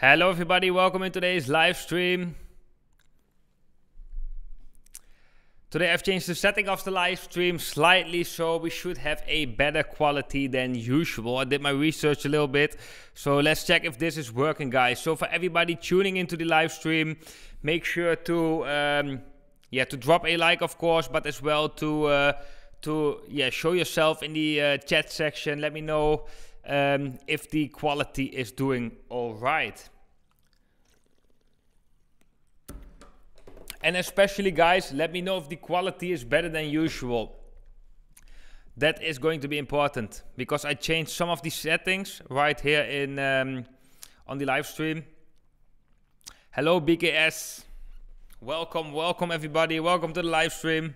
Hello everybody, welcome in today's live stream. Today I've changed the setting of the live stream slightly, so we should have a better quality than usual. I did my research a little bit, so let's check if this is working, guys. So for everybody tuning into the live stream, make sure to drop a like, of course, but as well to show yourself in the chat section. Let me know if the quality is doing all right. And especially, guys, let me know if the quality is better than usual. That is going to be important because I changed some of the settings right here in on the live stream. Hello, BKS. Welcome everybody. Welcome to the live stream.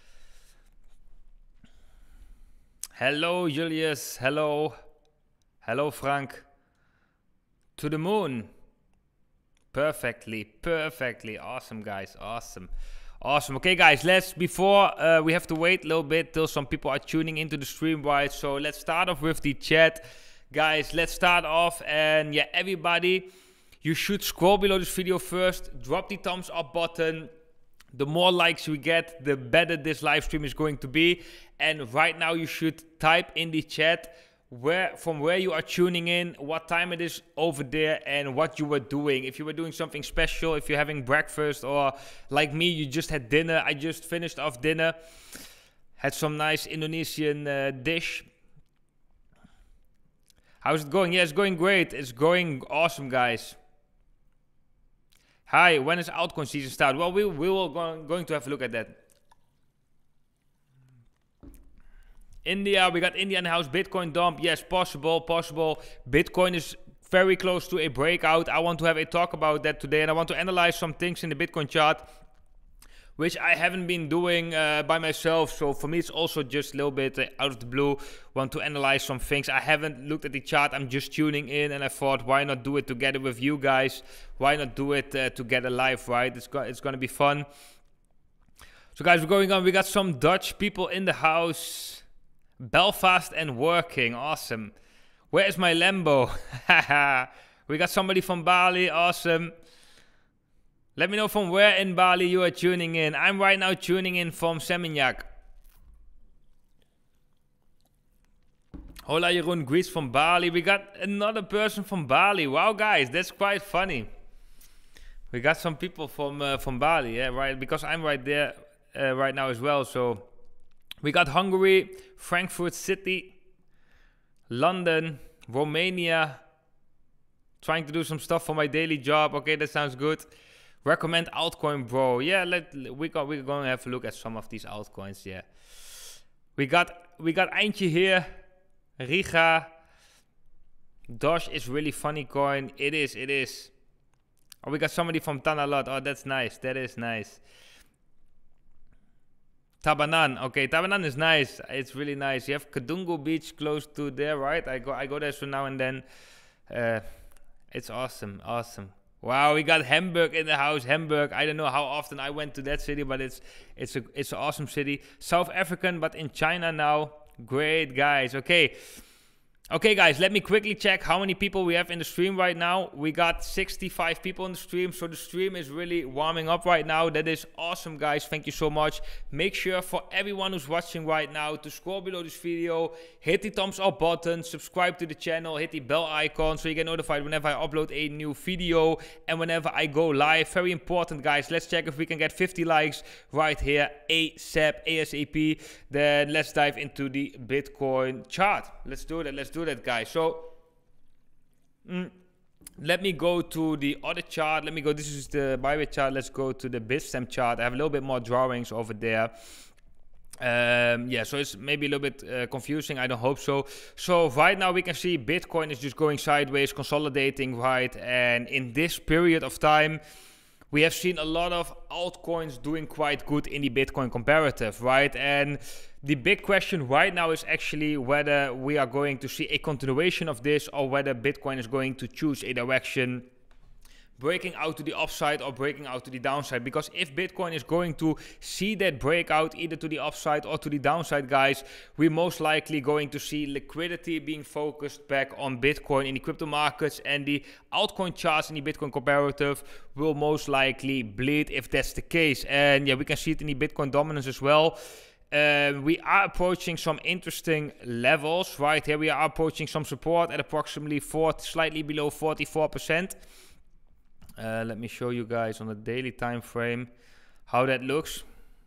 Hello, Julius. Hello, Frank. To the moon. Perfectly. Awesome, guys. Awesome. Okay, guys, before we have to wait a little bit till some people are tuning into the stream, right? So let's start off with the chat. Guys, let's start off. And yeah, everybody, you should scroll below this video first. Drop the thumbs up button. The more likes we get, the better this live stream is going to be. And right now you should type in the chat from where you are tuning in, what time it is over there, and what you were doing. If you were doing something special, if you're having breakfast, or like me, you just had dinner. I just finished off dinner, had some nice Indonesian dish. How's it going? Yeah, it's going great. It's going awesome, guys. Hi, when is altcoin season start? Well, we will going to have a look at that. India, we got India in the house. Bitcoin dump, yes, possible. Bitcoin is very close to a breakout. I want to have a talk about that today, and I want to analyze some things in the Bitcoin chart, which I haven't been doing by myself. So for me, it's also just a little bit out of the blue. Want to analyze some things. I haven't looked at the chart. I'm just tuning in, and I thought, why not do it together with you guys? Why not do it together live, right? It's going to be fun. So guys, we're going on. We got some Dutch people in the house. Belfast and working, awesome. Where is my Lambo? We got somebody from Bali, awesome. Let me know from where in Bali you are tuning in. I'm right now tuning in from Seminyak. Hola Jeroen, greets from Bali. We got another person from Bali. Wow, guys, that's quite funny. We got some people from Bali, yeah, right? Because I'm right there right now as well, so... We got Hungary, Frankfurt City, London, Romania. Trying to do some stuff for my daily job. Okay, that sounds good. Recommend altcoin, bro. Yeah, we're going to have a look at some of these altcoins. Yeah, we got Eindje here, Riga. Dosh is really funny coin. It is. Oh, we got somebody from Tanalot. Oh, that's nice. That is nice. Tabanan, okay, Tabanan is nice. It's really nice. You have Kadungo Beach close to there, right? I go there so now and then. It's awesome. Wow, we got Hamburg in the house. Hamburg. I don't know how often I went to that city, but it's an awesome city. South African, but in China now. Great, guys. Okay, guys, let me quickly check how many people we have in the stream right now. We got 65 people in the stream, so the stream is really warming up right now. That is awesome, guys. Thank you so much. Make sure for everyone who's watching right now to scroll below this video, hit the thumbs up button, subscribe to the channel, hit the bell icon so you get notified whenever I upload a new video and whenever I go live. Very important, guys. Let's check if we can get 50 likes right here ASAP. Then let's dive into the Bitcoin chart. Let's do that, guys. So let me go to the other chart. This is the Bybit chart. Let's go to the Bitstamp chart. I have a little bit more drawings over there. So it's maybe a little bit confusing. I don't hope so. So right now we can see Bitcoin is just going sideways, consolidating, right? And in this period of time, we have seen a lot of altcoins doing quite good in the Bitcoin comparative, right? And the big question right now is actually whether we are going to see a continuation of this or whether Bitcoin is going to choose a direction breaking out to the upside or breaking out to the downside. Because if Bitcoin is going to see that breakout either to the upside or to the downside, guys, we're most likely going to see liquidity being focused back on Bitcoin in the crypto markets, and the altcoin charts in the Bitcoin comparative will most likely bleed if that's the case. And yeah, we can see it in the Bitcoin dominance as well. We are approaching some interesting levels right here. We are approaching some support at approximately slightly below 44%. Let me show you guys on the daily time frame how that looks.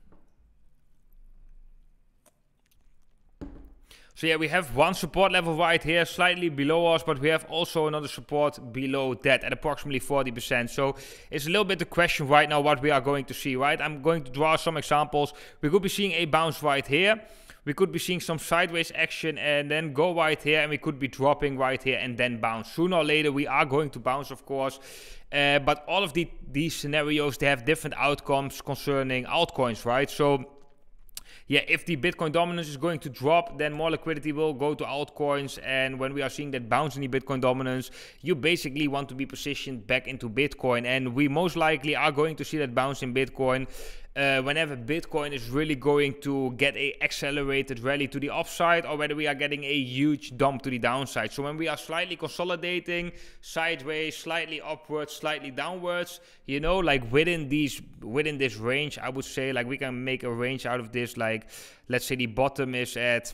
So yeah, we have one support level right here, slightly below us, but we have also another support below that at approximately 40%. So it's a little bit the question right now what we are going to see, right? I'm going to draw some examples. We could be seeing a bounce right here. We could be seeing some sideways action and then go right here, and we could be dropping right here and then bounce. Sooner or later, we are going to bounce, of course. But all of these scenarios, they have different outcomes concerning altcoins, right? So yeah, if the Bitcoin dominance is going to drop, then more liquidity will go to altcoins. And when we are seeing that bounce in the Bitcoin dominance, you basically want to be positioned back into Bitcoin. And we most likely are going to see that bounce in Bitcoin whenever Bitcoin is really going to get a accelerated rally to the upside, or whether we are getting a huge dump to the downside. So when we are slightly consolidating sideways, slightly upwards, slightly downwards, you know, like within this range, I would say, like we can make a range out of this. Like let's say the bottom is at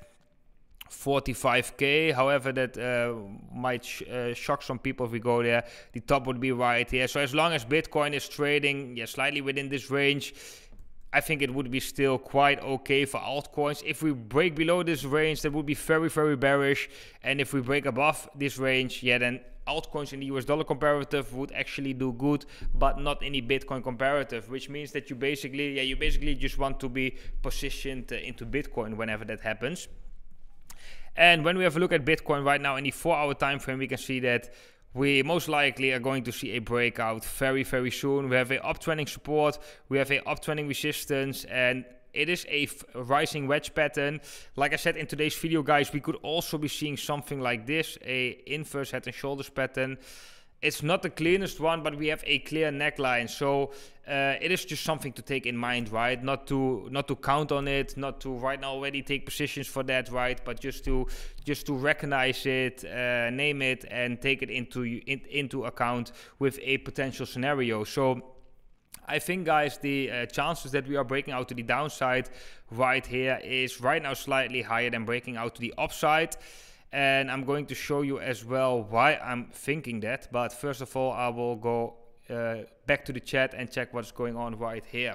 45k, however that might shock some people if we go there. The top would be right here. So as long as Bitcoin is trading slightly within this range, I think it would be still quite okay for altcoins. If we break below this range, that would be very, very bearish. And if we break above this range, then altcoins in the US dollar comparative would actually do good, but not in the Bitcoin comparative, which means that you basically just want to be positioned into Bitcoin whenever that happens. And when we have a look at Bitcoin right now in the 4-hour time frame, we can see that we most likely are going to see a breakout very, very soon. We have a uptrending support, we have a uptrending resistance, and it is a rising wedge pattern. Like I said in today's video, guys, we could also be seeing something like this, a inverse head and shoulders pattern. It's not the cleanest one, but we have a clear neckline. So it is just something to take in mind, right? Not to count on it, not to right now already take positions for that, right? But just to recognize it, name it, and take it into account with a potential scenario. So I think, guys, the chances that we are breaking out to the downside right here is right now slightly higher than breaking out to the upside. And I'm going to show you as well why I'm thinking that. But first of all, I will go back to the chat and check what's going on right here.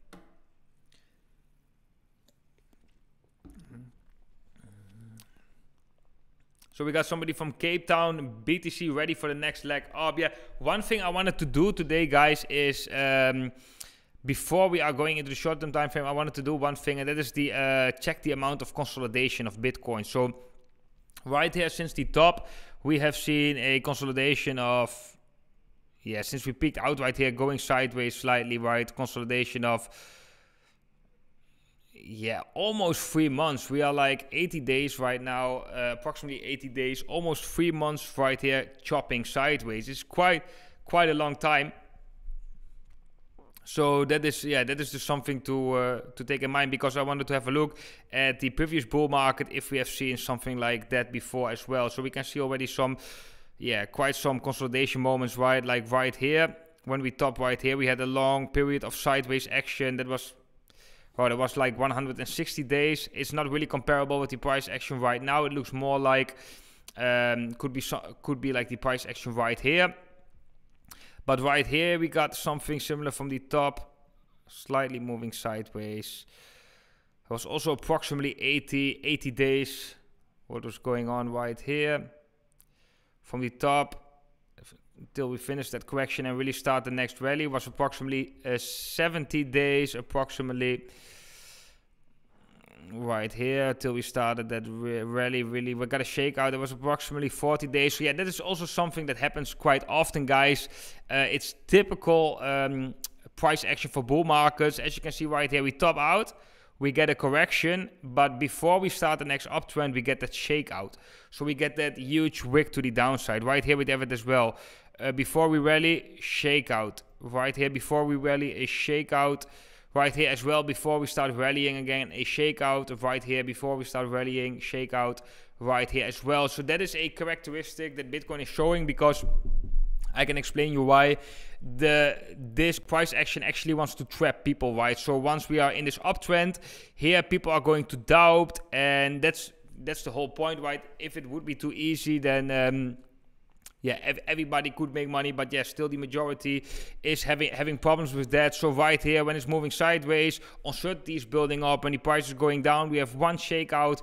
So we got somebody from Cape Town, BTC ready for the next leg up. Yeah, one thing I wanted to do today, guys, is before we are going into the short-term time frame, I wanted to do one thing, and that is the check the amount of consolidation of Bitcoin. So right here, since the top, we have seen a consolidation of, since we peaked out right here, going sideways slightly, right? Consolidation of, almost 3 months. We are like 80 days right now, approximately 80 days, almost 3 months right here, chopping sideways. It's quite a long time. So that is just something to take in mind, because I wanted to have a look at the previous bull market if we have seen something like that before as well. So we can see already some, quite some consolidation moments, right? Like right here, when we top right here, we had a long period of sideways action that was, it was like 160 days. It's not really comparable with the price action right now. It looks more like could be like the price action right here. But right here, we got something similar from the top, slightly moving sideways. It was also approximately 80 days. What was going on right here? From the top, until we finish that correction and really start the next rally, was approximately 70 days, approximately. Right here till we started that rally. Really, we got a shakeout. It was approximately 40 days. So that is also something that happens quite often, guys. It's typical price action for bull markets. As you can see right here, we top out, we get a correction, but before we start the next uptrend, we get that shakeout. So we get that huge wick to the downside. Right here we have it as well. before we rally, shakeout right here. Before we rally, a shakeout right here as well. Before we start rallying again, a shakeout right here. Before we start rallying, shakeout right here as well. So that is a characteristic that Bitcoin is showing, because I can explain you why this price action actually wants to trap people, right? So once we are in this uptrend here, people are going to doubt, and that's the whole point, right? If it would be too easy, then yeah, everybody could make money, but yeah, still the majority is having problems with that. So right here, when it's moving sideways, uncertainty is building up and the price is going down. We have one shakeout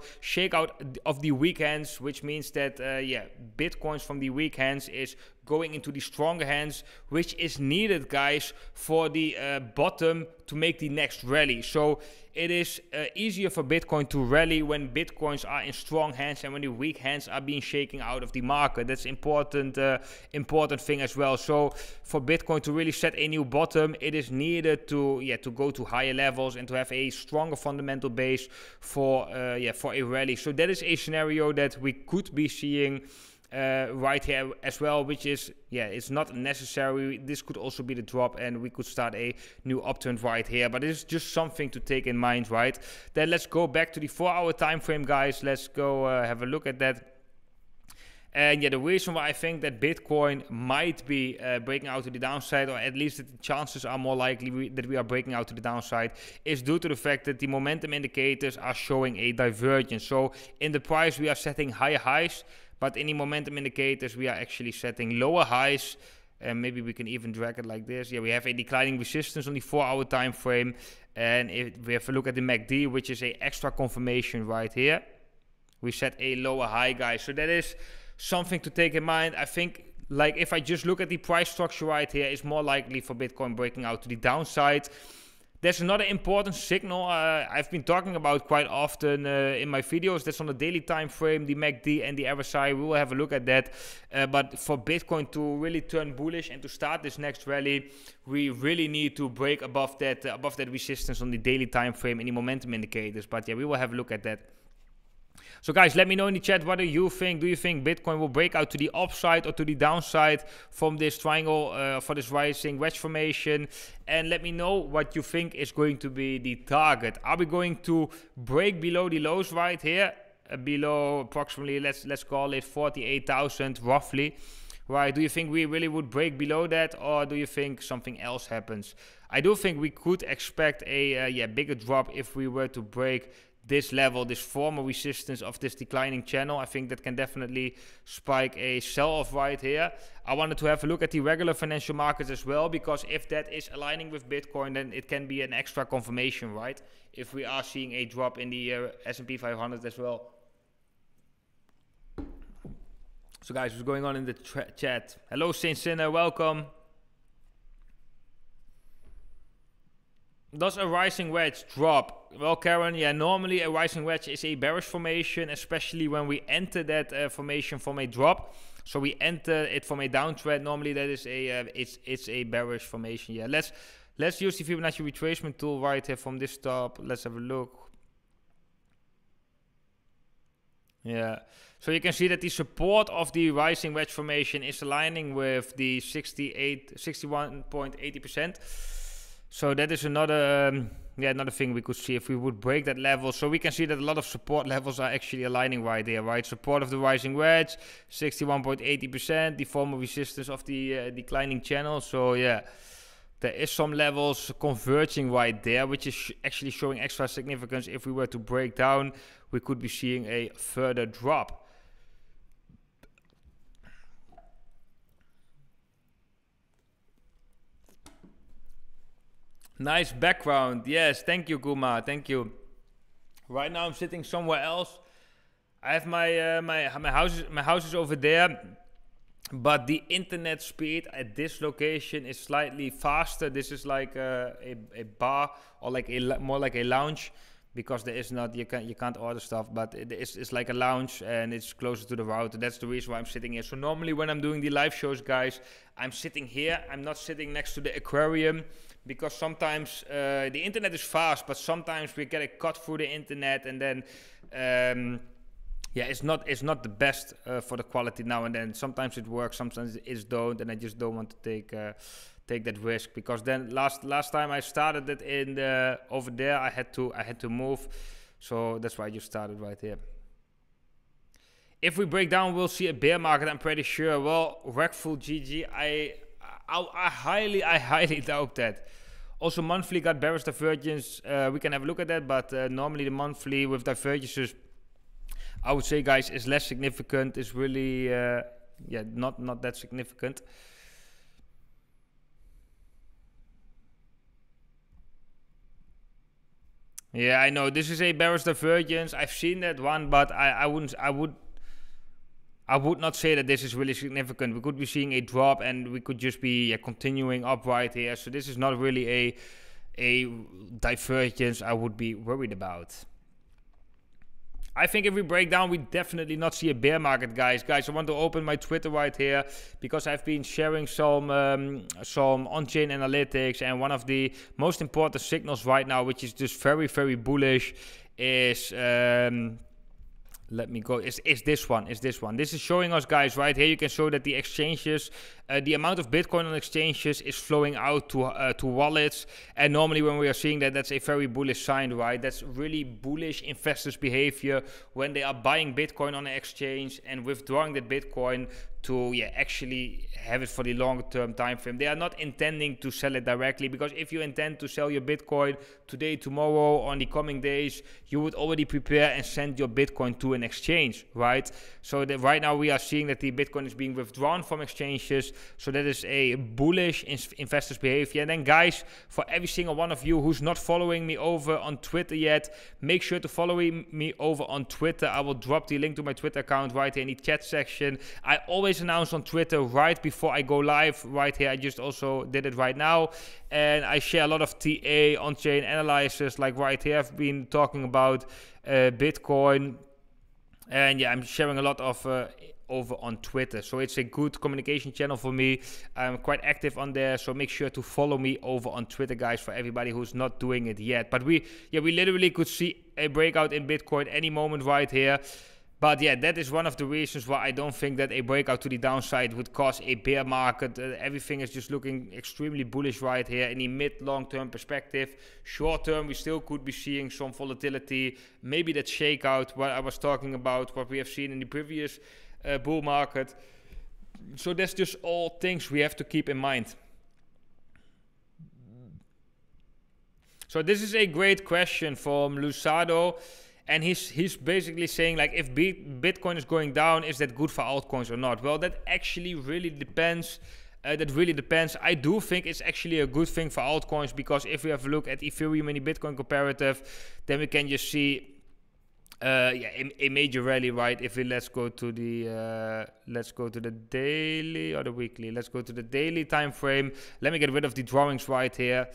of the weekends, which means that yeah, Bitcoins from the weekends is going into the stronger hands, which is needed, guys, for the bottom to make the next rally. So it is easier for Bitcoin to rally when Bitcoins are in strong hands and when the weak hands are being shaken out of the market. That's important thing as well. So for Bitcoin to really set a new bottom, it is needed to go to higher levels and to have a stronger fundamental base for a rally. So that is a scenario that we could be seeing right here as well, which is, yeah, it's not necessary. This could also be the drop and we could start a new uptrend right here, but it's just something to take in mind, right? Then let's go back to the 4-hour time frame, guys. Let's go have a look at that. And yeah, the reason why I think that Bitcoin might be breaking out to the downside, or at least the chances are more likely that we are breaking out to the downside, is due to the fact that the momentum indicators are showing a divergence. So in the price, we are setting higher highs, but in the momentum indicators, we are actually setting lower highs. And maybe we can even drag it like this. Yeah, we have a declining resistance on the 4-hour time frame. And if we have a look at the MACD, which is a extra confirmation right here, we set a lower high, guys. So that is something to take in mind. I think, like, if I just look at the price structure right here, it's more likely for Bitcoin breaking out to the downside. There's another important signal I've been talking about quite often in my videos. That's on the daily time frame, the MACD and the RSI. We will have a look at that. But for Bitcoin to really turn bullish and to start this next rally, we really need to break above that resistance on the daily time frame and the momentum indicators. But yeah, we will have a look at that. So guys, let me know in the chat, what do you think? Do you think Bitcoin will break out to the upside or to the downside from this triangle, for this rising wedge formation? And let me know what you think is going to be the target. Are we going to break below the lows right here? Below approximately, let's call it 48,000 roughly. Right, do you think we really would break below that, or do you think something else happens? I do think we could expect a bigger drop if we were to break this level, this former resistance of this declining channel. I think that can definitely spike a sell-off right here. I wanted to have a look at the regular financial markets as well, because if that is aligning with Bitcoin, then it can be an extra confirmation, right? If we are seeing a drop in the S&P 500 as well. So guys, what's going on in the chat? Hello, Saint Sinner, welcome. Does a rising wedge drop? Well, Karen, yeah, normally a rising wedge is a bearish formation, especially when we enter that formation from a drop. So we enter it from a downtrend. Normally that is a it's a bearish formation. Yeah, let's use the Fibonacci retracement tool right here from this top. Let's have a look. Yeah, so you can see that the support of the rising wedge formation is aligning with the 61.80%. So that is another thing we could see if we would break that level. So we can see that a lot of support levels are actually aligning right there, right? Support of the rising wedge, 61.80%, the former resistance of the declining channel. So yeah, there is some levels converging right there, which is actually showing extra significance. If we were to break down, we could be seeing a further drop. Nice background. Yes, thank you, Guma. Thank you. Right now I'm sitting somewhere else. I have my house is over there, but the internet speed at this location is slightly faster. This is like a bar, or like more like a lounge, because there is not, you can't order stuff, but it's like a lounge and it's closer to the router. That's the reason why I'm sitting here. So normally when I'm doing the live shows, guys, I'm sitting here. I'm not sitting next to the aquarium, because sometimes the internet is fast, but sometimes we get a cut through the internet, and then yeah, it's not the best for the quality now and then. Sometimes it works, sometimes it don't, and I just don't want to take that risk, because then last time I started it in over there, I had to move, so that's why I just started right here. If we break down, we'll see a bear market, I'm pretty sure. Well, Wreckful GG, I highly doubt that. Also, monthly got bearish divergence. We can have a look at that, but normally the monthly with divergences, I would say, guys, is less significant. It's really, yeah, not that significant. Yeah, I know this is a bearish divergence. I've seen that one, but I would not say that this is really significant. We could be seeing a drop, and we could just be continuing up right here. So this is not really a divergence I would be worried about. I think if we break down, we definitely not see a bear market, guys. I want to open my Twitter right here, because I've been sharing some on-chain analytics, and one of the most important signals right now, which is just very bullish, is let me go. Is this one? This is showing us, guys, right here. You can show that the exchanges, the amount of Bitcoin on exchanges is flowing out to wallets. And normally when we are seeing that, that's a very bullish sign, right? That's really bullish investors' behavior when they are buying Bitcoin on an exchange and withdrawing that Bitcoin to actually have it for the longer term time frame. They are not intending to sell it directly, because if you intend to sell your Bitcoin today, tomorrow, on the coming days, you would already prepare and send your Bitcoin to an exchange, right? So that right now we are seeing that the Bitcoin is being withdrawn from exchanges. So that is a bullish investors behavior. And then, guys, for every single one of you who's not following me over on Twitter yet, make sure to follow me over on Twitter. I will drop the link to my Twitter account right here in the chat section. I always announce on Twitter right before I go live right here. I just also did it right now, and I share a lot of TA on-chain analysis, like right here I've been talking about Bitcoin, and yeah, I'm sharing a lot of over on Twitter. So it's a good communication channel for me. I'm quite active on there, so make sure to follow me over on Twitter, guys, for everybody who's not doing it yet. But we literally could see a breakout in Bitcoin any moment right here. But yeah, that is one of the reasons why I don't think that a breakout to the downside would cause a bear market. Everything is just looking extremely bullish right here in the mid-long-term perspective. Short-term, we still could be seeing some volatility. Maybe that shakeout, what I was talking about, what we have seen in the previous bull market. So that's just all things we have to keep in mind. So this is a great question from Lusado. And he's basically saying, like, if Bitcoin is going down, is that good for altcoins or not? Well, that actually really depends. I do think it's actually a good thing for altcoins, because if we have a look at Ethereum and the Bitcoin comparative, then we can just see a major rally, right? If we let's go to the daily or the weekly. Let's go to the daily time frame. Let me get rid of the drawings right here.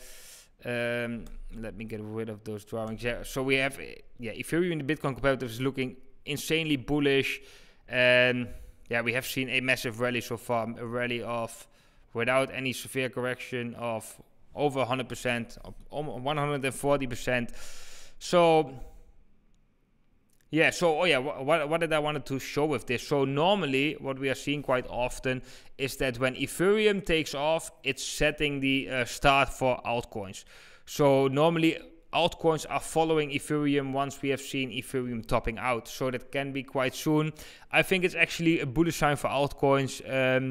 Let me get rid of those drawings. Yeah, so we have Ethereum and the Bitcoin comparative is looking insanely bullish, and yeah, we have seen a massive rally so far, a rally of, without any severe correction, of over 100%, 140%. So yeah, what did I wanted to show with this? So normally what we are seeing quite often is that when Ethereum takes off, it's setting the start for altcoins. So normally altcoins are following Ethereum once we have seen Ethereum topping out. So that can be quite soon. I think it's actually a bullish sign for altcoins.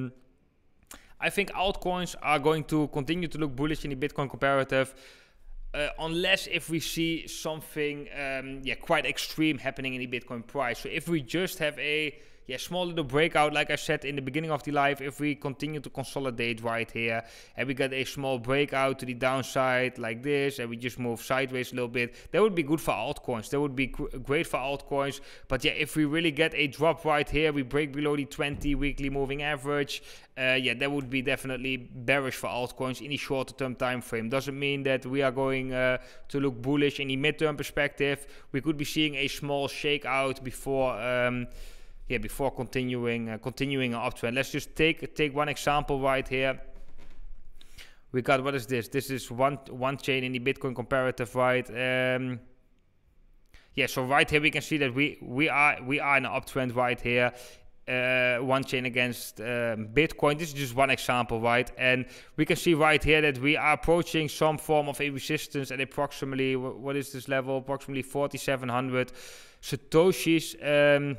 I think altcoins are going to continue to look bullish in the Bitcoin comparative. Unless if we see something quite extreme happening in the Bitcoin price. So if we just have a small little breakout, like I said in the beginning of the live, if we continue to consolidate right here and we get a small breakout to the downside like this, and we just move sideways a little bit, that would be good for altcoins. That would be great for altcoins. But yeah, if we really get a drop right here, we break below the 20 weekly moving average, that would be definitely bearish for altcoins in the shorter term time frame. Doesn't mean that we are going to look bullish in the midterm perspective. We could be seeing a small shakeout before before continuing an uptrend. Let's just take one example right here. We got, what is this? This is one chain in the Bitcoin comparative, right? yeah, so right here we can see that we are in an uptrend right here. One chain against Bitcoin. This is just one example, right? And we can see right here that we are approaching some form of a resistance at approximately, what is this level? Approximately 4,700 Satoshis.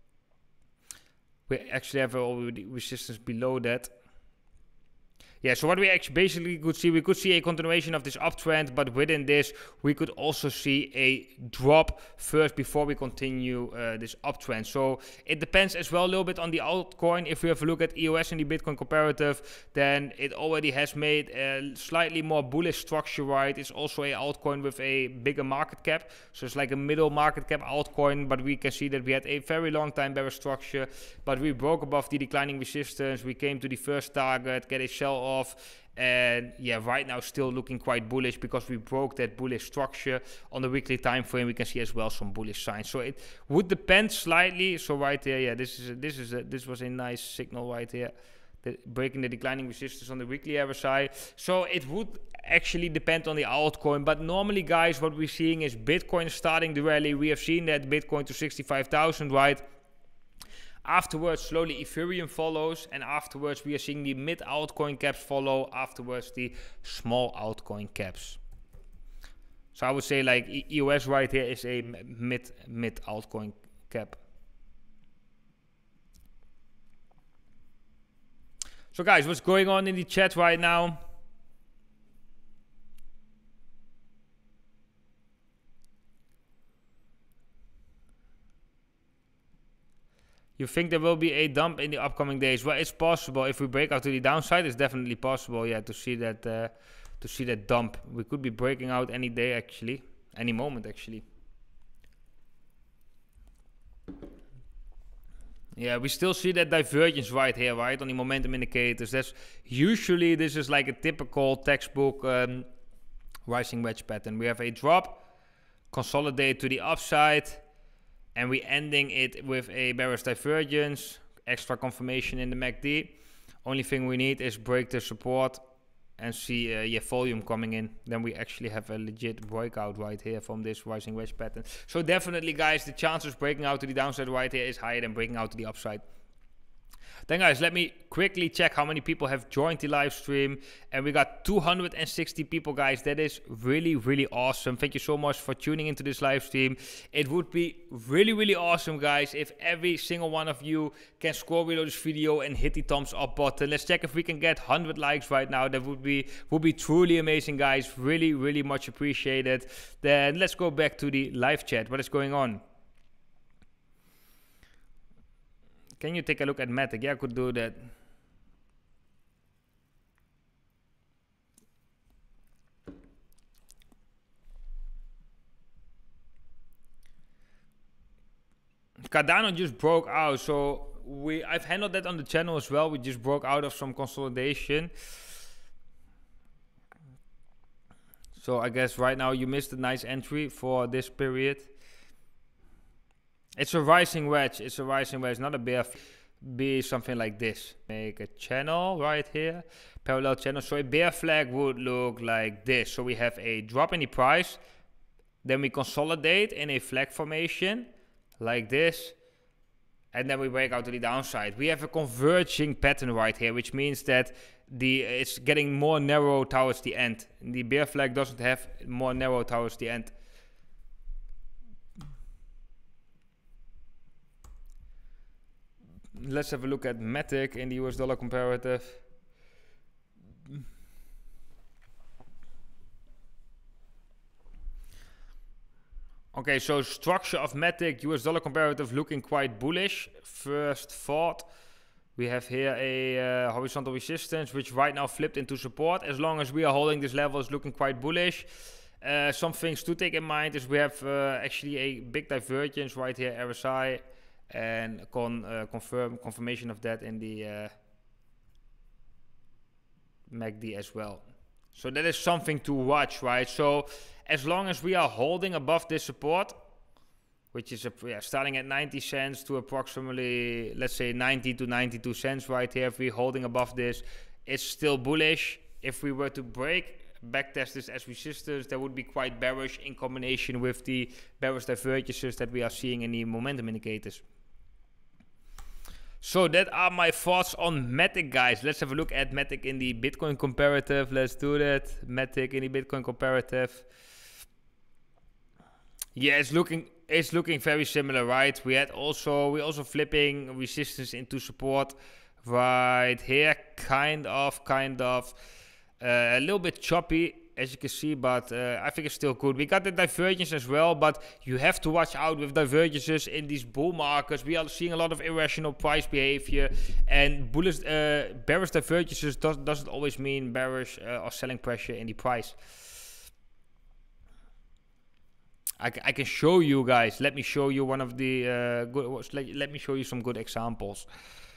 We actually have already resistance below that. Yeah, so what we actually basically could see, we could see a continuation of this uptrend, but within this, we could also see a drop first before we continue this uptrend. So it depends as well a little bit on the altcoin. If we have a look at EOS and the Bitcoin comparative, then it already has made a slightly more bullish structure, right? It's also a altcoin with a bigger market cap. So it's like a middle market cap altcoin, but we can see that we had a very long time bearish structure, but we broke above the declining resistance. We came to the first target, get a sell off, and yeah, right now still looking quite bullish because we broke that bullish structure. On the weekly time frame we can see as well some bullish signs, so it would depend slightly. So right there, yeah, this was a nice signal right here, breaking the declining resistance on the weekly RSI. So it would actually depend on the altcoin, but normally, guys, what we're seeing is Bitcoin starting the rally. We have seen that Bitcoin to 65,000, right? Afterwards, slowly Ethereum follows, and afterwards we are seeing the mid altcoin caps follow, afterwards the small altcoin caps. So I would say like EOS right here is a mid altcoin cap. So guys, what's going on in the chat right now? You think there will be a dump in the upcoming days? Well, it's possible. If we break out to the downside, it's definitely possible, yeah, to see that dump. We could be breaking out any day, actually, any moment, actually. Yeah, we still see that divergence right here, right, on the momentum indicators. That's usually, this is like a typical textbook rising wedge pattern. We have a drop, consolidate to the upside, and we ending it with a bearish divergence, extra confirmation in the MACD. Only thing we need is break the support and see volume coming in. Then we actually have a legit breakout right here from this rising wedge pattern. So definitely, guys, the chances breaking out to the downside right here is higher than breaking out to the upside. Then, guys, let me quickly check how many people have joined the live stream. And we got 260 people, guys. That is really, really awesome. Thank you so much for tuning into this live stream. It would be really, really awesome, guys, if every single one of you can scroll below this video and hit the thumbs up button. Let's check if we can get 100 likes right now. That would be truly amazing, guys. Really, really much appreciated. Then let's go back to the live chat. What is going on? Can you take a look at Matic? Yeah, I could do that. Cardano just broke out, so I've handled that on the channel as well. We just broke out of some consolidation. So I guess right now you missed a nice entry for this period. It's a rising wedge. It's a rising wedge, not a bear. Be something like this. Make a channel right here, parallel channel. So a bear flag would look like this. So we have a drop in the price, then we consolidate in a flag formation like this, and then we break out to the downside. We have a converging pattern right here, which means that it's getting more narrow towards the end. The bear flag doesn't have more narrow towards the end. Let's have a look at Matic in the US dollar comparative. Okay, so structure of Matic, US dollar comparative looking quite bullish. First thought, we have here a horizontal resistance, which right now flipped into support. As long as we are holding this level, it's looking quite bullish. Some things to take in mind is we have actually a big divergence right here, RSI. And confirmation of that in the MACD as well. So that is something to watch, right? So as long as we are holding above this support, which is starting at 90 cents to approximately, let's say 90 to 92 cents right here, if we're holding above this, it's still bullish. If we were to break backtest this as resistance, that would be quite bearish in combination with the bearish divergences that we are seeing in the momentum indicators. So that are my thoughts on Matic, guys. Let's have a look at Matic in the Bitcoin comparative. Let's do that. Matic in the Bitcoin comparative. Yeah, it's looking very similar, right? We're also flipping resistance into support right here, kind of a little bit choppy, as you can see, but I think it's still good. We got the divergence as well, but you have to watch out with divergences in these bull markets. We are seeing a lot of irrational price behavior, and bullish, bearish divergences doesn't always mean bearish or selling pressure in the price. I can show you guys. Let me show you one of the let me show you some good examples.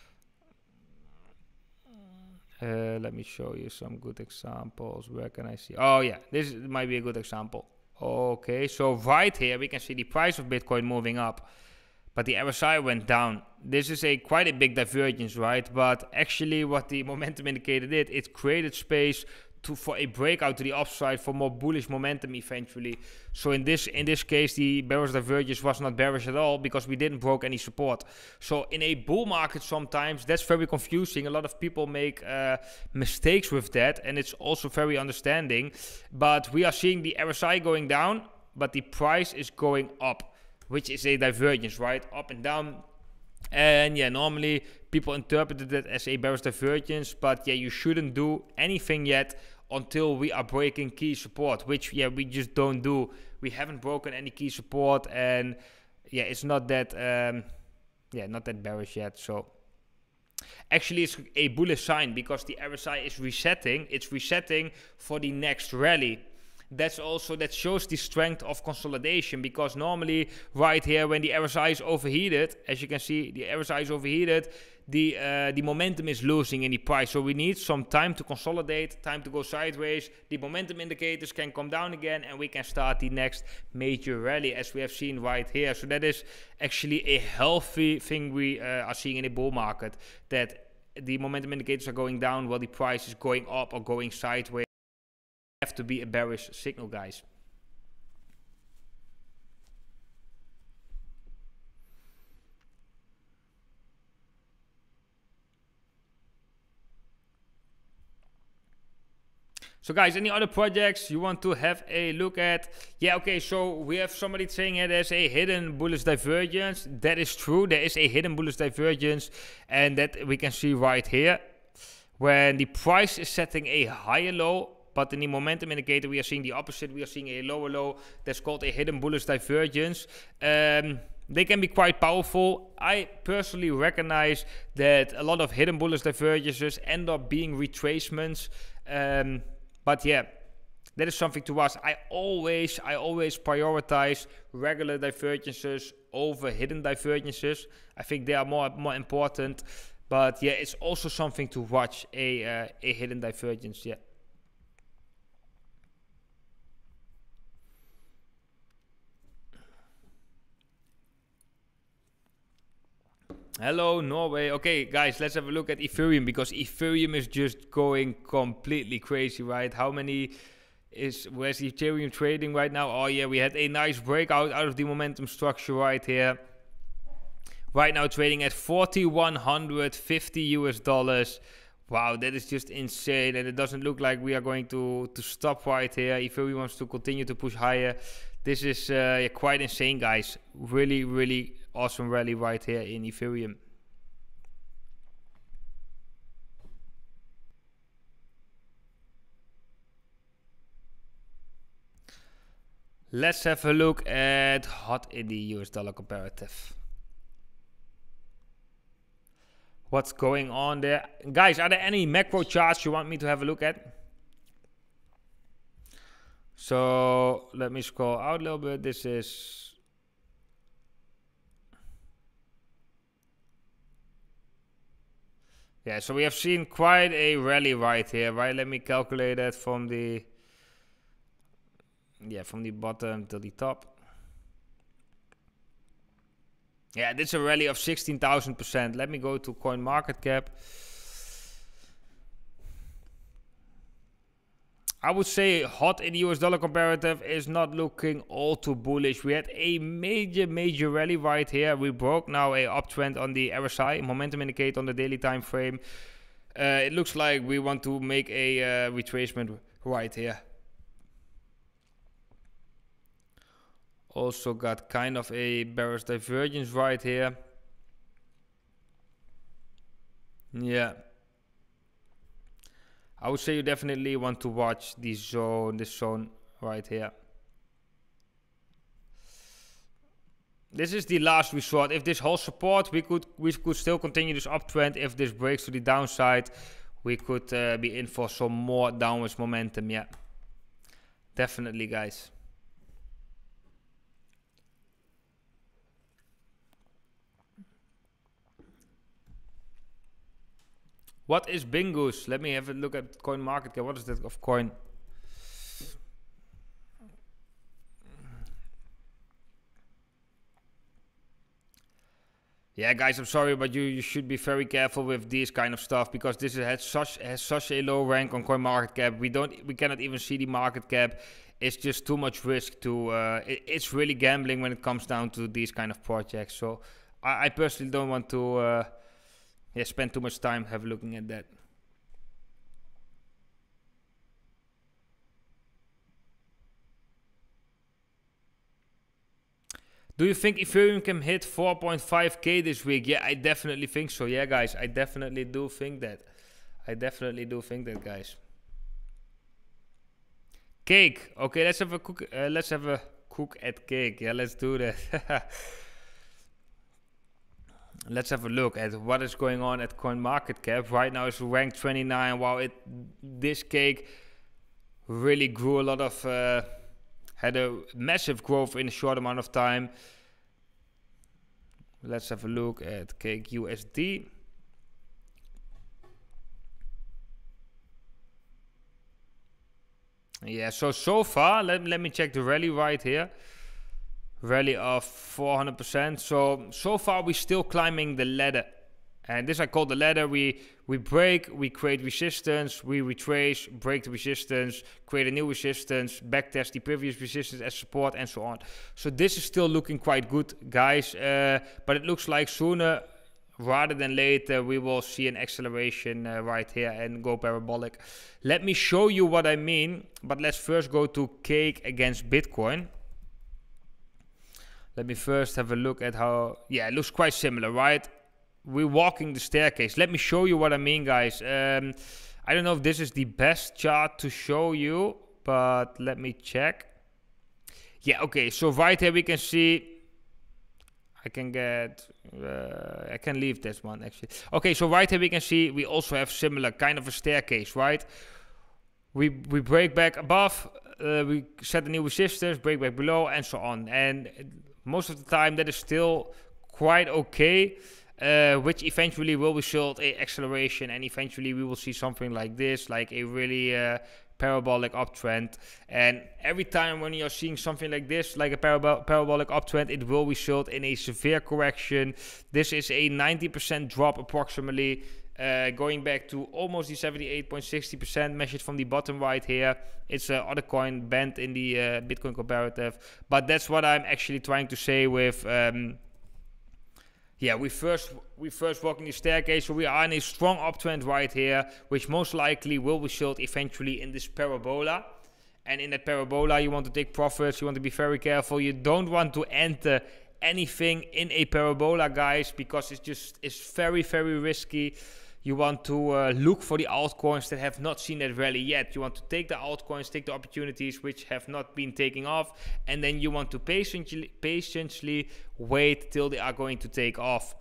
Let me show you some good examples. Where can I see? Oh yeah, this might be a good example. Okay, so right here we can see the price of Bitcoin moving up, but the RSI went down. This is quite a big divergence, right? But actually what the momentum indicator did, it created space for a breakout to the upside for more bullish momentum eventually. So in this case, the bearish divergence was not bearish at all because we didn't broke any support. So in a bull market sometimes that's very confusing. A lot of people make mistakes with that, and it's also very understanding. But we are seeing the RSI going down, but the price is going up, which is a divergence, right? Up and down. And yeah, normally people interpreted it as a bearish divergence, but yeah, you shouldn't do anything yet until we are breaking key support, which yeah, we just don't do. We haven't broken any key support, and yeah, it's not that not that bearish yet. So actually it's a bullish sign because the RSI is resetting. It's resetting for the next rally. That shows the strength of consolidation, because normally right here when the RSI is overheated, as you can see, the RSI is overheated, the momentum is losing in the price. So we need some time to consolidate, time to go sideways. The momentum indicators can come down again, and we can start the next major rally as we have seen right here. So that is actually a healthy thing we are seeing in a bull market, that the momentum indicators are going down while the price is going up or going sideways. Have to be a bearish signal, guys. So guys, any other projects you want to have a look at? Yeah, okay, so we have somebody saying here there's a hidden bullish divergence. That is true, there is a hidden bullish divergence, and that we can see right here when the price is setting a higher low. But in the momentum indicator, we are seeing the opposite. We are seeing a lower low. That's called a hidden bullish divergence. They can be quite powerful. I personally recognize that a lot of hidden bullish divergences end up being retracements. But yeah, that is something to watch. I always prioritize regular divergences over hidden divergences. I think they are more important. But yeah, it's also something to watch, a hidden divergence. Yeah. Hello, Norway. Okay, guys, let's have a look at Ethereum, because Ethereum is just going completely crazy, right? Where's Ethereum trading right now? Oh yeah, we had a nice breakout out of the momentum structure right here. Right now trading at $4,150 US. Wow, that is just insane, and it doesn't look like we are going to stop right here. Ethereum wants to continue to push higher. This is quite insane, guys. Really awesome rally right here in Ethereum. Let's have a look at HOT in the US dollar comparative. What's going on there? Guys, are there any macro charts you want me to have a look at? So let me scroll out a little bit. This is... yeah, so we have seen quite a rally right here, right? Let me calculate that from the... yeah, from the bottom to the top. Yeah, this is a rally of 16,000%. Let me go to CoinMarketCap. I would say hot in the US dollar comparative is not looking all too bullish. We had a major rally right here. We broke now a uptrend on the RSI, momentum indicator on the daily time frame. It looks like we want to make a retracement right here. Also got kind of a bearish divergence right here. Yeah. I would say you definitely want to watch this zone right here. This is the last resort. If this holds support, we could still continue this uptrend. If this breaks to the downside, we could be in for some more downwards momentum. Yeah, definitely, guys. What is Bingus? Let me have a look at CoinMarketCap. What is that of coin? Yeah, guys, I'm sorry, but you should be very careful with this kind of stuff because this has such a low rank on CoinMarketCap. We cannot even see the market cap. It's just too much risk to. It's really gambling when it comes down to these kind of projects. So I personally don't want to. Yeah, spend too much time looking at that. Do you think Ethereum can hit 4.5k this week? Yeah, I definitely think so. Yeah, guys, I definitely do think that. Guys. Cake. Okay, let's have a cook. Let's have a cook at cake. Yeah, let's do that. Let's have a look at what is going on at CoinMarketCap. Right now it's ranked 29. Wow, this cake really grew a lot of, had a massive growth in a short amount of time. Let's have a look at Cake USD. Yeah, so far, let me check the rally right here. Rally of 400%. So far we're still climbing the ladder, and this I call the ladder. We break, we create resistance, we retrace, break the resistance, create a new resistance, backtest the previous resistance as support, and so on. So this is still looking quite good, guys, but it looks like sooner rather than later we will see an acceleration right here and go parabolic. Let me show you what I mean, but let's first go to Cake against Bitcoin. Let me first have a look at how, yeah, it looks quite similar, right? We're walking the staircase. Let me show you what I mean, guys. I don't know if this is the best chart to show you, but let me check. Yeah, okay, so right here we can see, I can leave this one actually. Okay, so right here we can see we also have similar kind of a staircase, right? We break back above, we set a new resistance, break back below, and so on. And most of the time that is still quite okay, which eventually will result in acceleration, and eventually we will see something like this, like a really parabolic uptrend. And every time when you're seeing something like this, like a parabolic uptrend, it will result in a severe correction. This is a 90% drop approximately, going back to almost the 78.60% measured from the bottom right here. It's other coin banned in the Bitcoin comparative, but that's what I'm actually trying to say with yeah, we first walking the staircase, so we are in a strong uptrend right here, which most likely will result eventually in this parabola. And in that parabola, you want to take profits, you want to be very careful. You don't want to enter anything in a parabola, guys, because it's very risky. You want to look for the altcoins that have not seen that rally yet. You want to take the altcoins, take the opportunities which have not been taking off, and then you want to patiently wait till they are going to take off.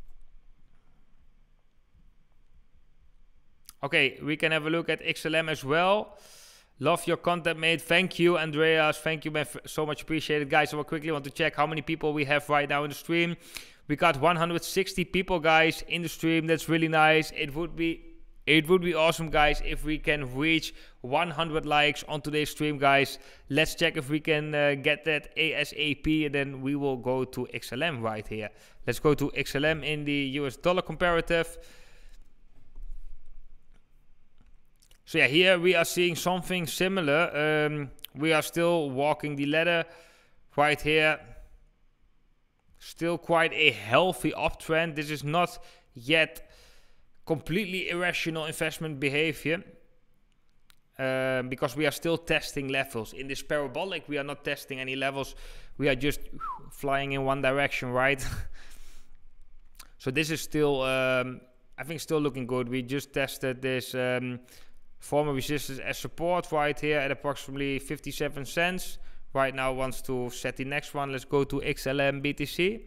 Okay, we can have a look at XLM as well. Love your content, mate. Thank you, Andreas. Thank you, man. So much appreciated, guys. So I quickly want to check how many people we have right now in the stream. We got 160 people, guys, in the stream. That's really nice. It would be awesome, guys, if we can reach 100 likes on today's stream, guys. Let's check if we can get that ASAP, and then we will go to XLM right here. Let's go to XLM in the US dollar comparative. So yeah, here we are seeing something similar. We are still walking the ladder right here. Still quite a healthy uptrend. This is not yet completely irrational investment behavior. Because we are still testing levels. In this parabolic, we are not testing any levels. We are just flying in one direction, right? So this is still, I think, still looking good. We just tested this former resistance as support right here at approximately 57 cents. Right now wants to set the next one. Let's go to XLM BTC.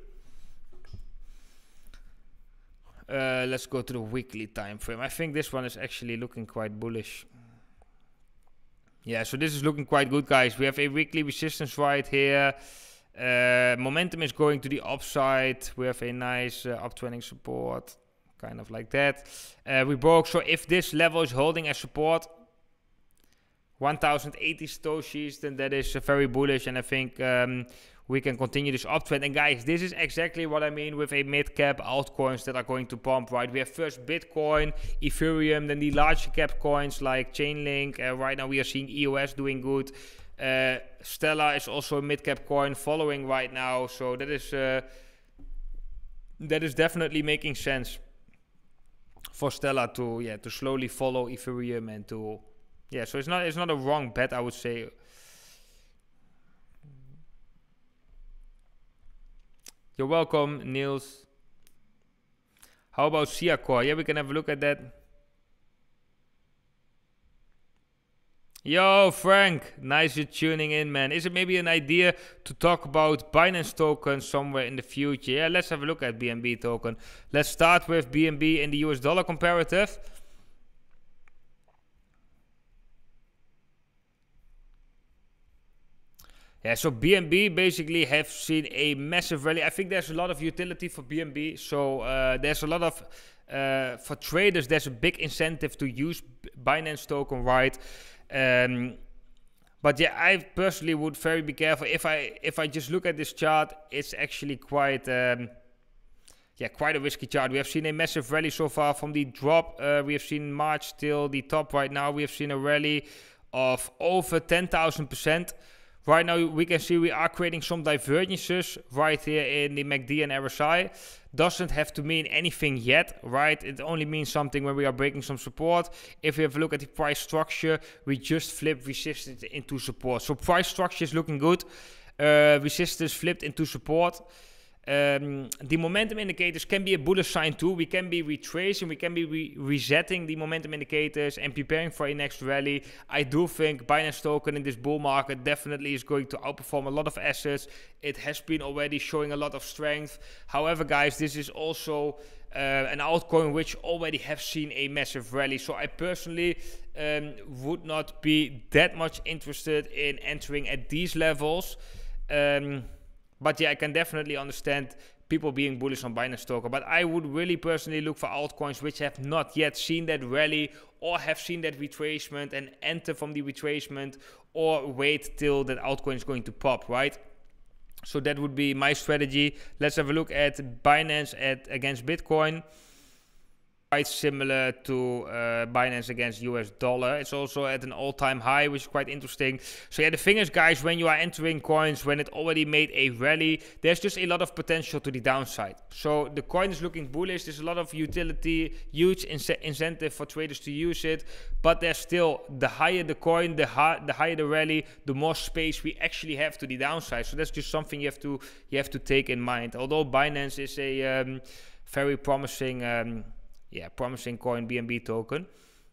Let's go to the weekly time frame. I think this one is actually looking quite bullish. Yeah, so this is looking quite good, guys. We have a weekly resistance right here. Momentum is going to the upside. We have a nice uptrending support, kind of like that. We broke, so if this level is holding as support, 1080 Satoshis, then that is very bullish, and I think we can continue this uptrend. And guys, this is exactly what I mean with a mid-cap altcoins that are going to pump, right? We have first Bitcoin, Ethereum, then the large cap coins like Chainlink. Right now we are seeing EOS doing good. Stellar is also a mid-cap coin following right now, so that is definitely making sense for Stellar to slowly follow Ethereum and to so it's not a wrong bet, I would say. You're welcome, Niels. How about Siacore? Yeah, we can have a look at that. Yo, Frank, nice you're tuning in, man. Is it maybe an idea to talk about Binance token somewhere in the future? Yeah, let's have a look at BNB token. Let's start with BNB in the US dollar comparative. Yeah, so BNB basically have seen a massive rally. I think there's a lot of utility for BNB. So there's a lot of, for traders, there's a big incentive to use Binance token, right? But yeah, I personally would very be careful. If I just look at this chart, it's actually quite quite a risky chart. We have seen a massive rally so far from the drop. We have seen March till the top right now. We have seen a rally of over 10,000%. Right now we can see we are creating some divergences right here in the MACD and RSI. Doesn't have to mean anything yet, right? It only means something when we are breaking some support. If we have a look at the price structure, we just flipped resistance into support. So price structure is looking good. Resistance flipped into support. The momentum indicators can be a bullish sign too. We can be retracing, we can be resetting the momentum indicators and preparing for a next rally. I do think Binance token in this bull market definitely is going to outperform a lot of assets. It has been already showing a lot of strength. However, guys, this is also an altcoin which already have seen a massive rally. So I personally would not be that much interested in entering at these levels. But yeah, I can definitely understand people being bullish on Binance token. But I would really personally look for altcoins which have not yet seen that rally or have seen that retracement and enter from the retracement, or wait till that altcoin is going to pop, right? So that would be my strategy. Let's have a look at Binance against Bitcoin. Quite similar to Binance against US dollar. It's also at an all-time high, which is quite interesting. So yeah, the thing is, guys, when you are entering coins, when it already made a rally, there's just a lot of potential to the downside. So the coin is looking bullish. There's a lot of utility, huge incentive for traders to use it. But there's still, the higher the coin, the higher the rally, the more space we actually have to the downside. So that's just something you have to take in mind. Although Binance is a very promising promising coin, BNB token.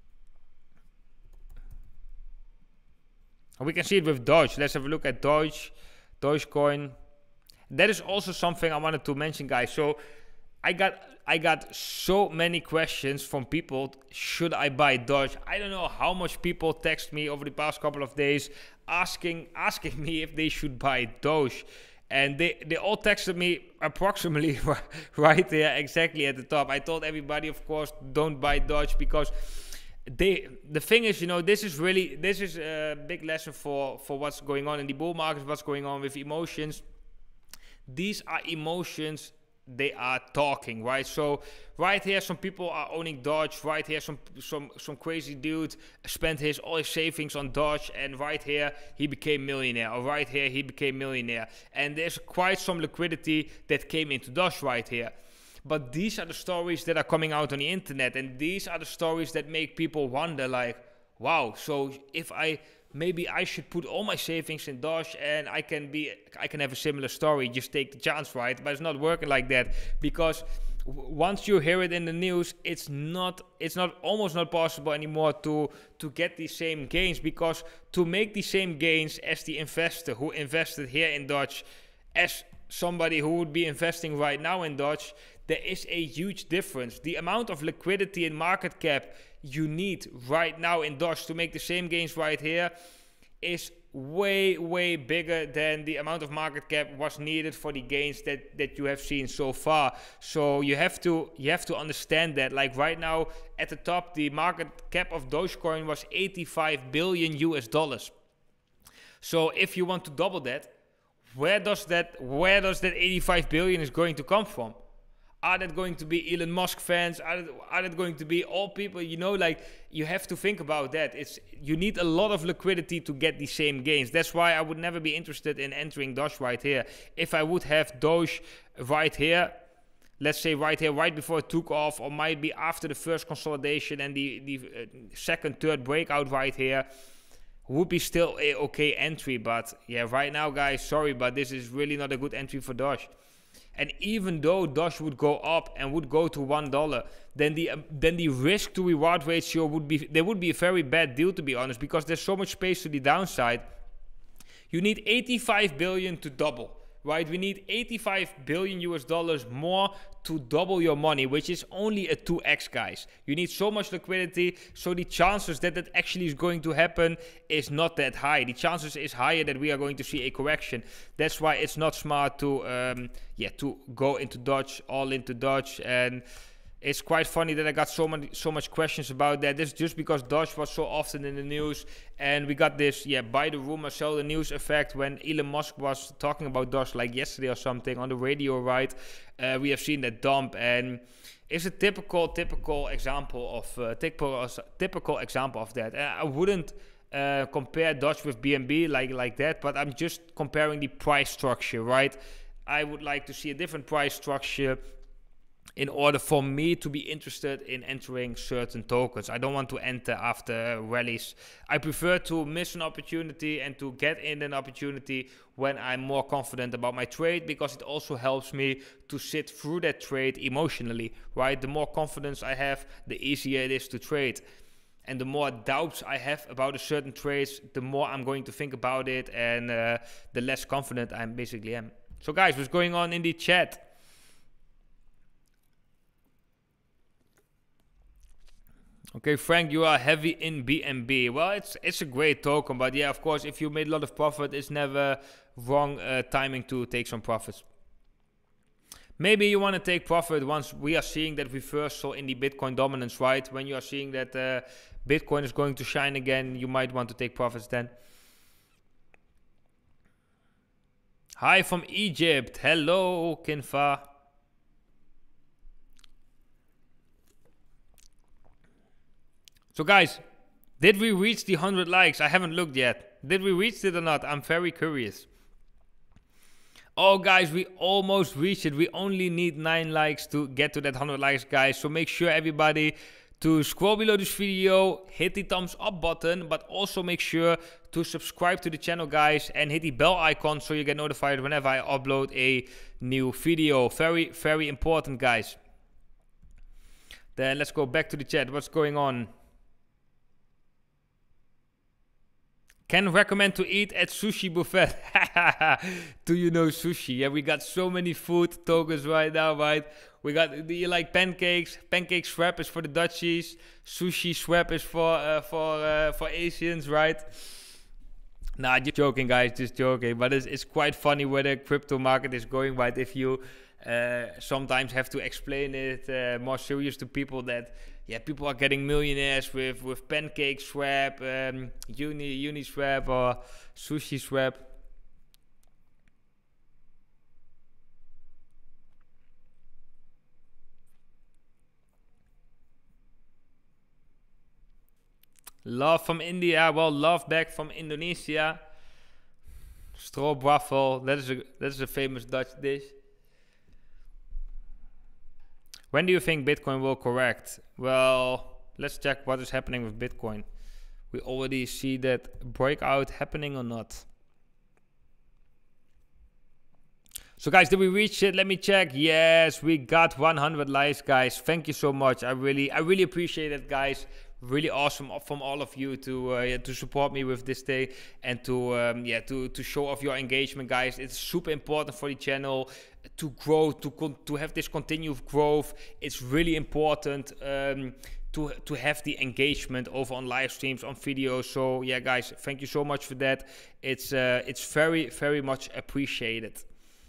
And we can see it with Doge. Let's have a look at Dogecoin. That is also something I wanted to mention, guys. So I got so many questions from people. Should I buy Doge? I don't know how much people text me over the past couple of days asking me if they should buy Doge. And they all texted me approximately right there, exactly at the top. I told everybody, of course, don't buy Doge, because the thing is, you know, this is a big lesson for what's going on in the bull market, what's going on with emotions. These are emotions they are talking, right? So right here, some people are owning Doge. Right here, some crazy dude spent all his savings on Doge, and right here he became millionaire. Or right here he became millionaire. And there's quite some liquidity that came into Doge right here. But these are the stories that are coming out on the internet, and these are the stories that make people wonder, like, wow, so if maybe I should put all my savings in Doge and I can have a similar story, just take the chance, right? But it's not working like that, because once you hear it in the news, it's almost not possible anymore to get the same gains, because to make the same gains as the investor who invested here in Doge, as somebody who would be investing right now in Doge, there is a huge difference. The amount of liquidity and market cap you need right now in Doge to make the same gains right here is way bigger than the amount of market cap was needed for the gains that you have seen so far. So you have to understand that, like right now at the top, the market cap of Dogecoin was $85 billion US. So if you want to double that, where does that 85 billion is going to come from? Are that going to be Elon Musk fans? Are that going to be all people? You know, like, you have to think about that. You need a lot of liquidity to get the same gains. That's why I would never be interested in entering Doge right here. If I would have Doge right here, let's say right here, right before it took off, or might be after the first consolidation and the second, third breakout right here, would be still a okay entry. But yeah, right now, guys, sorry, but this is really not a good entry for Doge. And even though Doge would go up and would go to $1, then the risk to reward ratio would be a very bad deal, to be honest, because there's so much space to the downside. You need 85 billion to double, right? We need 85 billion US more to double your money, which is only a 2x, guys. You need so much liquidity, so the chances that actually is going to happen is not that high. The chances is higher that we are going to see a correction. That's why it's not smart to go into Doge, all into Doge. And it's quite funny that I got so much questions about that. This is just because Doge was so often in the news, and we got this, buy the rumor, sell the news effect when Elon Musk was talking about Doge like yesterday or something on the radio, right? We have seen that dump, and it's a typical example of typical example of that. I wouldn't compare Doge with BNB like that, but I'm just comparing the price structure, right? I would like to see a different price structure in order for me to be interested in entering certain tokens. I don't want to enter after rallies. I prefer to miss an opportunity and to get in an opportunity when I'm more confident about my trade, because it also helps me to sit through that trade emotionally, right? The more confidence I have, the easier it is to trade. And the more doubts I have about a certain trade, the more I'm going to think about it, and the less confident I basically am. So guys, what's going on in the chat? Okay, Frank, you are heavy in BNB. Well, it's a great token, but yeah, of course, if you made a lot of profit, it's never wrong timing to take some profits. Maybe you want to take profit once we are seeing that reversal in the Bitcoin dominance, right? When you are seeing that Bitcoin is going to shine again, you might want to take profits then. Hi from Egypt. Hello, Kinfa. So guys, did we reach the 100 likes? I haven't looked yet. Did we reach it or not? I'm very curious. Oh guys, we almost reached it. We only need 9 likes to get to that 100 likes, guys. So make sure everybody to scroll below this video, hit the thumbs up button, but also make sure to subscribe to the channel, guys, and hit the bell icon so you get notified whenever I upload a new video. Very, very important, guys. Then let's go back to the chat. What's going on? Can recommend to eat at sushi buffet. Do you know sushi? Yeah, we got so many food tokens right now, right? We got, do you like pancakes? Pancake swap is for the Dutchies. Sushi swap is for Asians, right? Nah, just joking, guys, just joking. But it's quite funny where the crypto market is going, right? If you sometimes have to explain it more serious to people that, yeah, people are getting millionaires with pancake swap, uni swap, or sushi swap. Love from India. Well, love back from Indonesia. Stroopwafel. That is a famous Dutch dish. When do you think Bitcoin will correct? Well, let's check what is happening with Bitcoin. We already see that breakout happening or not. So guys, did we reach it? Let me check. Yes, we got 100 likes, guys. Thank you so much. I really appreciate it, guys. Really awesome from all of you to support me with this day and to show off your engagement, guys. It's super important for the channel to grow, to have this continued growth. It's really important to have the engagement over on live streams, on videos. So yeah, guys, thank you so much for that. It's very much appreciated.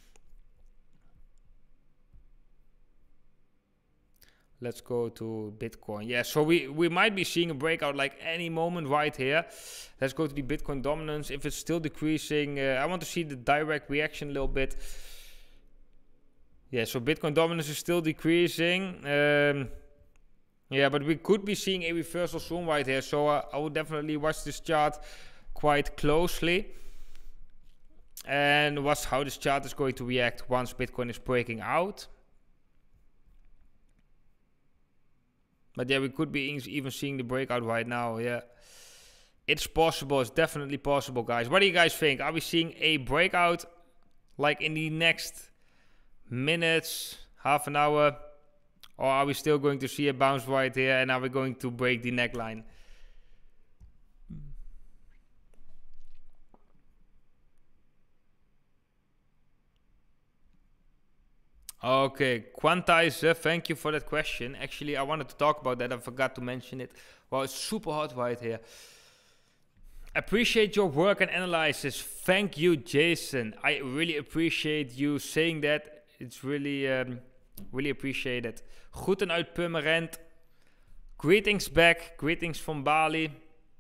Let's go to Bitcoin. Yeah, so we might be seeing a breakout like any moment right here. Let's go to the Bitcoin dominance. If it's still decreasing, I want to see the direct reaction a little bit. Yeah, so Bitcoin dominance is still decreasing. Yeah, but we could be seeing a reversal soon right here. So I would definitely watch this chart quite closely and watch how this chart is going to react once Bitcoin is breaking out. But yeah, we could be even seeing the breakout right now. Yeah, it's possible. It's definitely possible, guys. What do you guys think? Are we seeing a breakout like in the next minutes, half an hour? Or are we still going to see a bounce right here and are we going to break the neckline? Okay, Quantizer, thank you for that question. Actually, I wanted to talk about that. I forgot to mention it. Well, it's super hot right here. Appreciate your work and analysis. Thank you, Jason. I really appreciate you saying that. It's really, really appreciated. Groeten uit Purmerend. Greetings back. Greetings from Bali.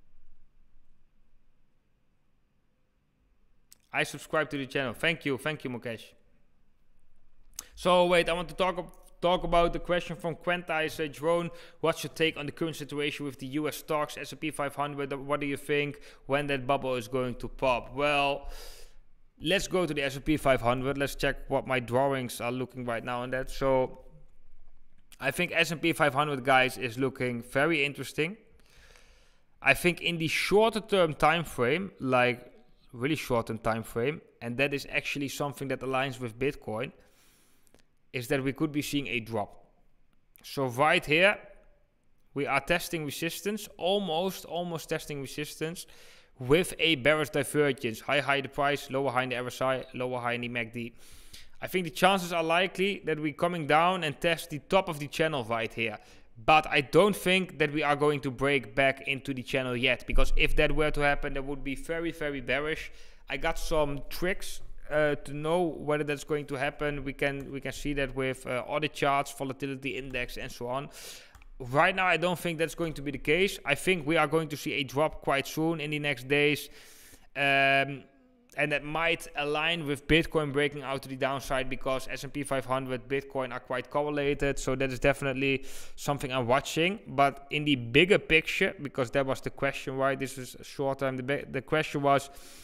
I subscribe to the channel. Thank you, Mukesh. So wait, I want to talk about the question from Quantizer. Drone, what's your take on the current situation with the US stocks, S&P 500? What do you think when that bubble is going to pop? Well, let's go to the S&P 500. Let's check what my drawings are looking right now on that. So I think S&P 500, guys, is looking very interesting. I think in the shorter term time frame, like really short-term time frame, and that is actually something that aligns with Bitcoin, is that we could be seeing a drop. So right here, we are testing resistance, almost testing resistance with a bearish divergence. High in the price, lower high in the RSI, lower high in the MACD. I think the chances are likely that we're coming down and test the top of the channel right here. But I don't think that we are going to break back into the channel yet, because if that were to happen, that would be very, very bearish. I got some tricks to know whether that's going to happen. We can see that with other charts, volatility index and so on. Right now I don't think that's going to be the case. I think we are going to see a drop quite soon in the next days, and that might align with Bitcoin breaking out to the downside, because S&P 500, Bitcoin are quite correlated. So that is definitely something I'm watching. But in the bigger picture, because that was the question, right? This is a short time. The question was,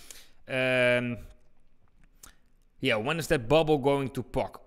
yeah, when is that bubble going to pop?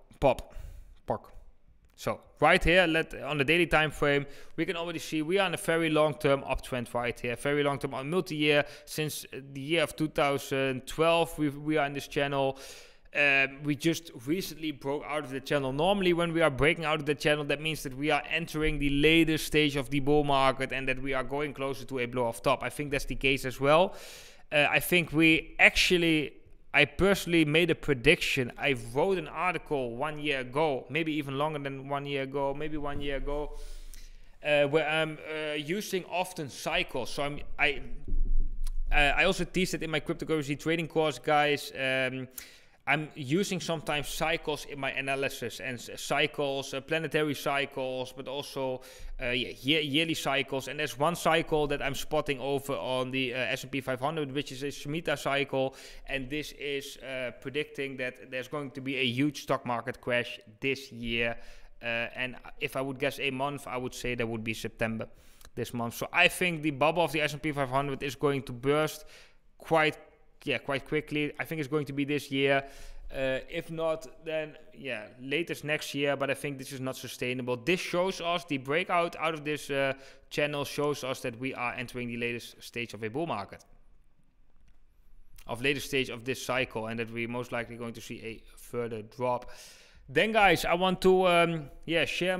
So right here, on the daily time frame, we can already see we are in a very long-term uptrend right here. Very long-term, multi-year. Since the year of 2012, we are in this channel. We just recently broke out of the channel. Normally, when we are breaking out of the channel, that means that we are entering the later stage of the bull market and that we are going closer to a blow-off top. I think that's the case as well. I think I personally made a prediction. I wrote an article 1 year ago, maybe even longer than 1 year ago, maybe 1 year ago, where I'm using often cycles. So I also teach it in my cryptocurrency trading course, guys. I'm using sometimes cycles in my analysis, and cycles, planetary cycles, but also yearly cycles. And there's one cycle that I'm spotting over on the S&P 500, which is a Shemitah cycle. And this is predicting that there's going to be a huge stock market crash this year. And if I would guess a month, I would say that would be September. this month. So I think the bubble of the S&P 500 is going to burst quite quickly. I think it's going to be this year. If not, then latest next year. But I think this is not sustainable. This shows us, the breakout out of this channel shows us that we are entering the latest stage of a bull market, of latest stage of this cycle, and that we're most likely going to see a further drop. Then, guys, I want to share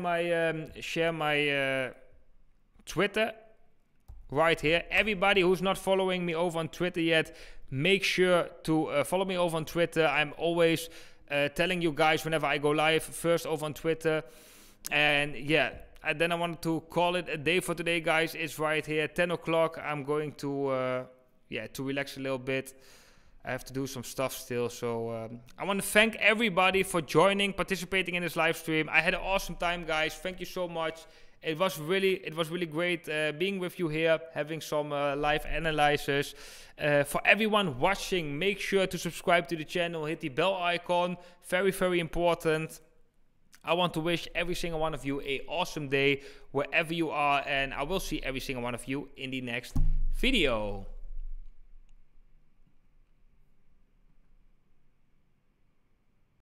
my Twitter right here. Everybody who's not following me over on Twitter yet, make sure to follow me over on Twitter. I'm always telling you guys whenever I go live, first over on Twitter. And and then I wanted to call it a day for today, guys. It's right here, 10 o'clock. I'm going to relax a little bit. I have to do some stuff still. So I want to thank everybody for joining, participating in this live stream. I had an awesome time, guys. Thank you so much. It was really great being with you here, having some live analysis. For everyone watching, make sure to subscribe to the channel, hit the bell icon. Very, very important. I want to wish every single one of you an awesome day wherever you are, and I will see every single one of you in the next video.